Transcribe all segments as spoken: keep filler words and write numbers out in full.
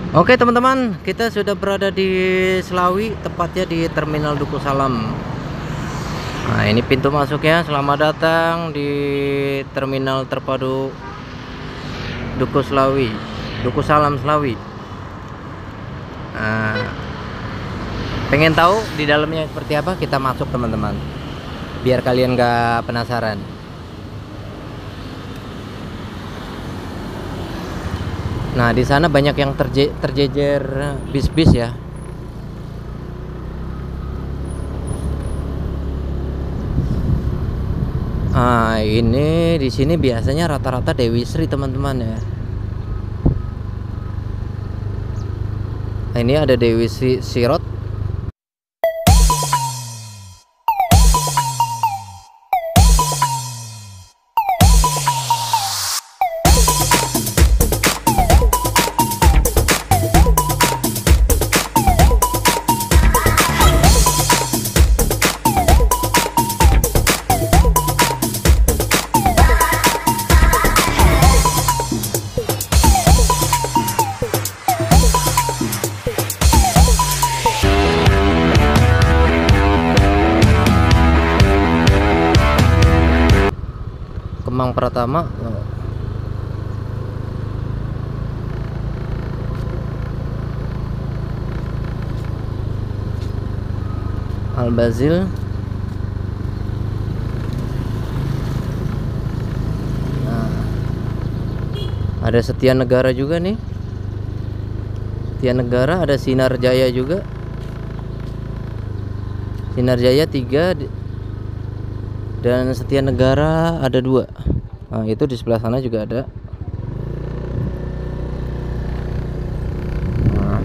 Oke teman-teman, kita sudah berada di Slawi, tepatnya di Terminal Duku Salam. Nah, ini pintu masuknya. Selamat datang di Terminal Terpadu Duku Slawi, Duku Salam Slawi. Nah, pengen tahu di dalamnya seperti apa? Kita masuk teman-teman, biar kalian gak penasaran. Nah, di sana banyak yang terje terjejer bis-bis ya. Ah, ini di sini biasanya rata-rata Dewi Sri teman-teman ya. Nah, ini ada Dewi Sri Sirot. Kemang Pratama. Al-Bazil. Nah, ada Setia Negara juga nih. Setia Negara, ada Sinar Jaya juga. Sinar Jaya tiga dan Setia Negara ada dua. Nah, itu di sebelah sana juga ada. Nah.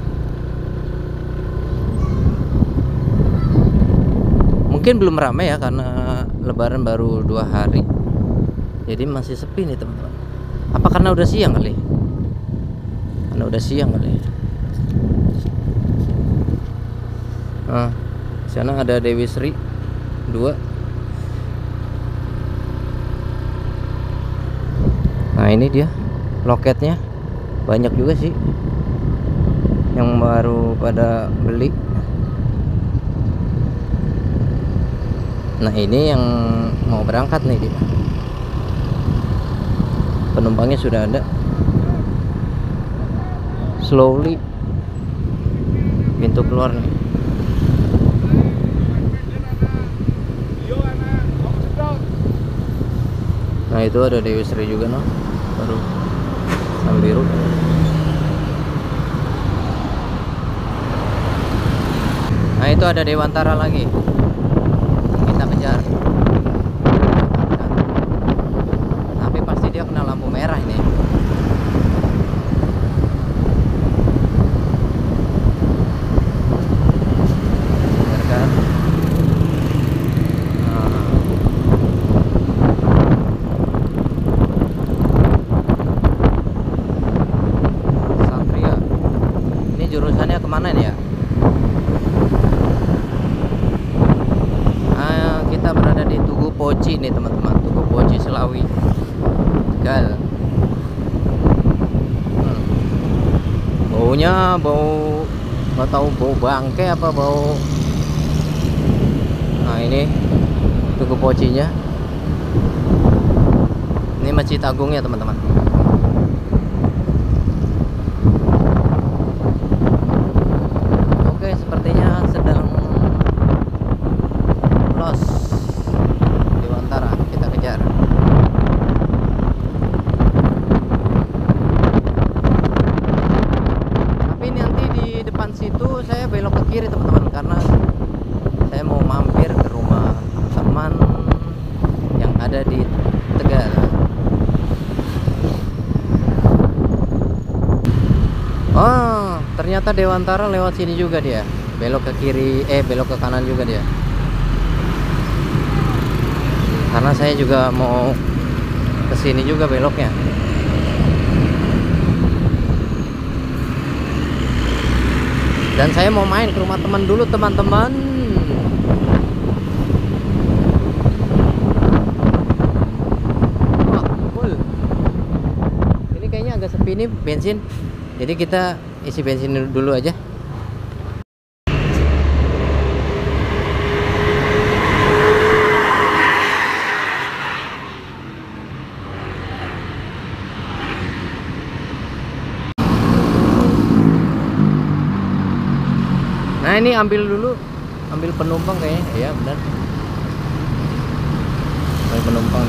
Mungkin belum ramai ya karena Lebaran baru dua hari, jadi masih sepi nih teman-teman. Apa karena udah siang kali? Karena udah siang kali. Nah, di sana ada Dewi Sri dua. Nah, ini dia loketnya, banyak juga sih yang baru pada beli. Nah, ini yang mau berangkat nih dia. Penumpangnya sudah ada. Slowly pintu keluar nih. Nah, itu ada Dewi Sri juga noh, baru yang biru. Nah, itu ada Dewantara lagi, kita kejar. Tapi pasti dia kena lampu merah ini. Jurusannya kemana nih ya? Nah, kita berada di Tugu Poci nih teman-teman, Tugu Poci Slawi, Tegal. Hmm. Baunya bau, nggak tahu bau bangke apa bau. Nah, ini Tugu Pocinya. Ini Masjid Agungnya teman-teman. Sepertinya sedang los Dewantara, kita kejar. Tapi nanti di depan situ saya belok ke kiri teman-teman, karena saya mau mampir ke rumah teman yang ada di Tegal. Oh, ternyata Dewantara lewat sini juga dia. Belok ke kiri, eh belok ke kanan juga dia. Karena saya juga mau ke sini juga beloknya. Dan saya mau main ke rumah teman dulu teman-teman. Wah, full. Ini kayaknya agak sepi nih bensin. Jadi kita isi bensin dulu aja. Nah ini ambil dulu, ambil penumpang kayaknya, ya benar. Ambil penumpang.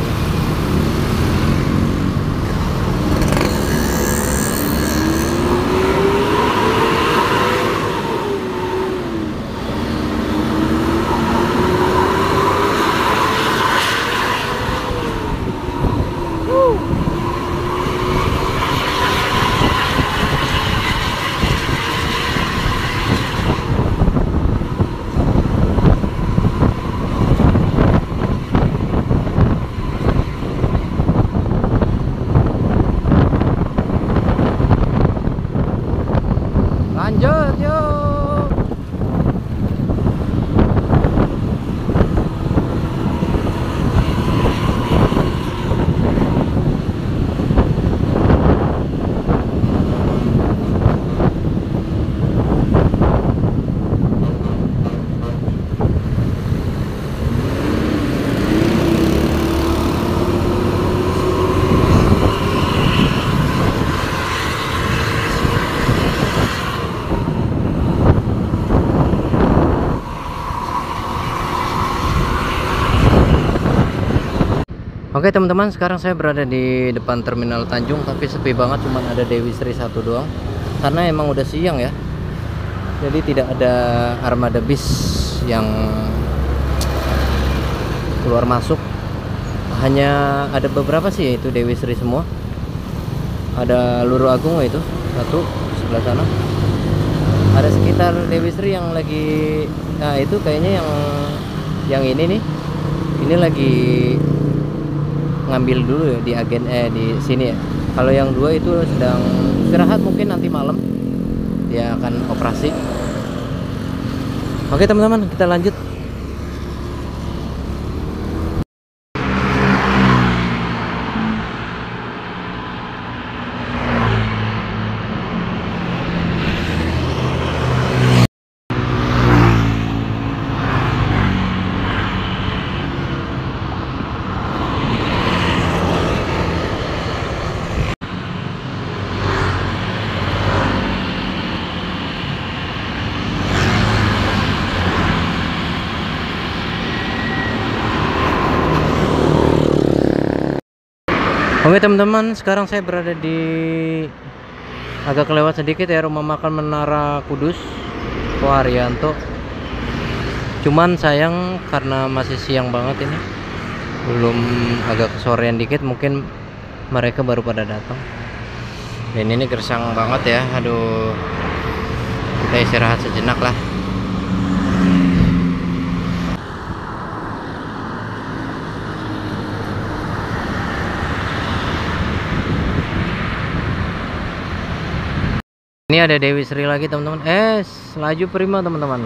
Lanjut yuk. Oke teman-teman, sekarang saya berada di depan Terminal Tanjung, tapi sepi banget, cuman ada Dewi Sri satu doang. Karena emang udah siang ya, jadi tidak ada armada bis yang keluar masuk. Hanya ada beberapa sih, yaitu Dewi Sri semua. Ada Luru Agung itu satu sebelah sana. Ada sekitar Dewi Sri yang lagi, nah itu kayaknya yang yang ini nih, ini lagi ngambil dulu ya di agen eh di sini ya. Kalau yang dua itu sedang istirahat, mungkin nanti malam dia akan operasi. Oke teman-teman, kita lanjut. Oke teman-teman, sekarang saya berada di agak kelewat sedikit ya, rumah makan Menara Kudus Ko Haryanto. Cuman sayang karena masih siang banget ini, belum, agak kesorean dikit, mungkin mereka baru pada datang. Dan ini gersang banget ya, aduh, kita istirahat sejenak lah. Ini ada Dewi Sri lagi teman-teman. Eh, laju prima teman-teman.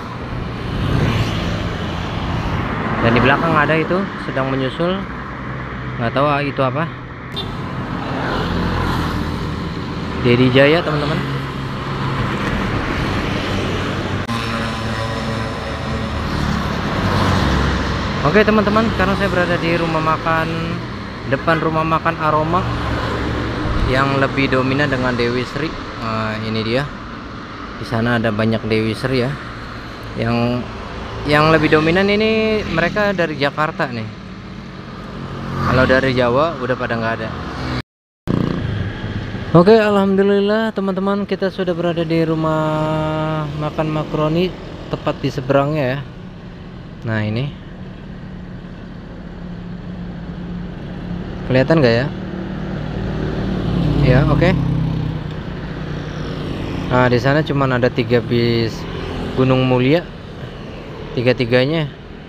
Dan di belakang ada itu sedang menyusul. Nggak tahu itu apa. Dedi Jaya teman-teman. Oke teman-teman, sekarang saya berada di rumah makan, depan rumah makan Aroma yang lebih dominan dengan Dewi Sri. Nah, ini dia. Di sana ada banyak Dewi Sri ya. Yang yang lebih dominan ini mereka dari Jakarta nih. Kalau dari Jawa udah pada nggak ada. Oke, alhamdulillah teman-teman, kita sudah berada di rumah makan Makroni, tepat di seberangnya ya. Nah ini kelihatan nggak ya? Ya, oke. Okay. Nah, di sana cuman ada tiga bis Gunung Mulia, tiga-tiganya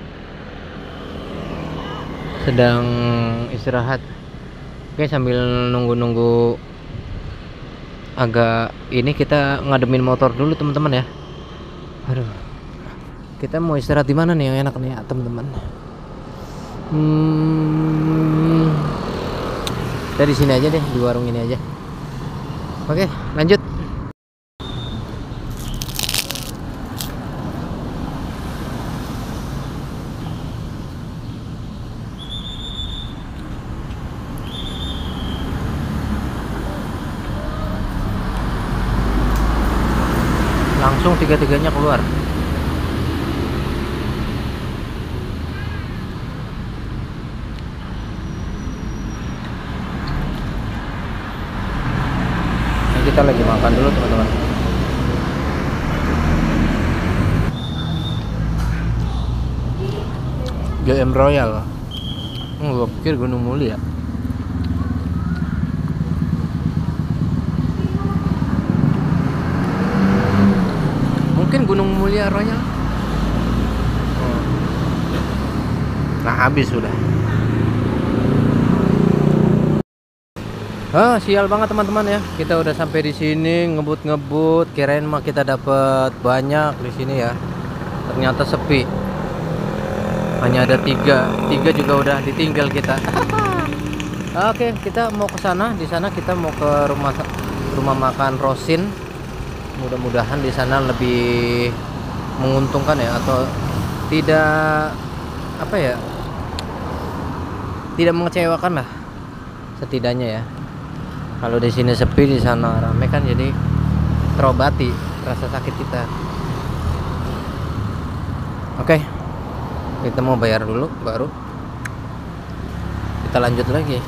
sedang istirahat. Oke, sambil nunggu-nunggu agak ini, kita ngademin motor dulu teman-teman ya. Aduh, kita mau istirahat di mana nih yang enak nih ya teman-teman? Hmm, kita di sini aja deh, di warung ini aja. Oke, lanjut. langsung tiga-tiganya keluar. Nah, kita lagi makan dulu teman-teman. G M Royal. Hmm, gua pikir Gunung Mulia. Mungkin Gunung Mulia Royal. Oh. Nah, habis sudah. Ah, sial banget teman-teman ya. Kita udah sampai di sini, ngebut-ngebut, kirain mah kita dapat banyak di sini ya. Ternyata sepi. Hanya ada tiga, tiga juga udah ditinggal kita. Oke, kita mau ke sana. Di sana kita mau ke rumah rumah makan Rosin. Mudah-mudahan di sana lebih menguntungkan ya, atau tidak apa ya, tidak mengecewakan lah setidaknya ya. Kalau di sini sepi, di sana rame kan, jadi terobati rasa sakit kita. Oke, kita mau bayar dulu baru kita lanjut lagi.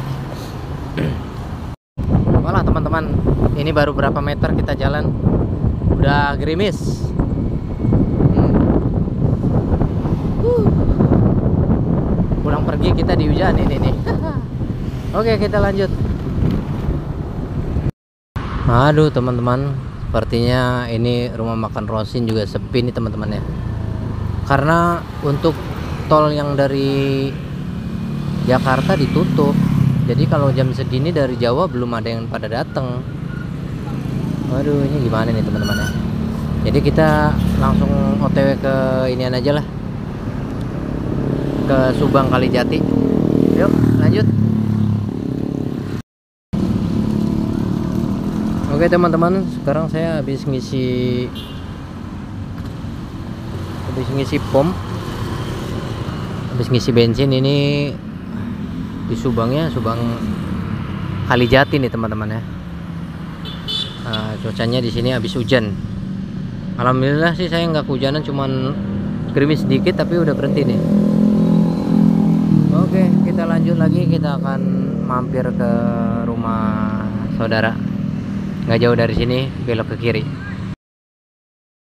Walah teman-teman, ini baru berapa meter kita jalan udah gerimis. hmm. uh. Pulang pergi kita dihujanin ini. Oke, kita lanjut. Aduh teman-teman, sepertinya ini rumah makan Rosin juga sepi nih teman-teman ya, karena untuk tol yang dari Jakarta ditutup. Jadi kalau jam segini dari Jawa belum ada yang pada datang. Waduh, ini gimana nih teman-teman ya. Jadi kita langsung O T W ke inian aja lah, ke Subang Kalijati. Yuk lanjut. Oke teman-teman, sekarang saya habis ngisi habis ngisi pom, habis ngisi bensin ini di Subangnya, Subang Kalijati nih teman-teman ya. Nah, cuacanya di sini habis hujan. Alhamdulillah sih saya nggak kehujanan, cuman gerimis sedikit tapi udah berhenti nih. Oke, kita lanjut lagi. Kita akan mampir ke rumah saudara. Nggak jauh dari sini, belok ke kiri.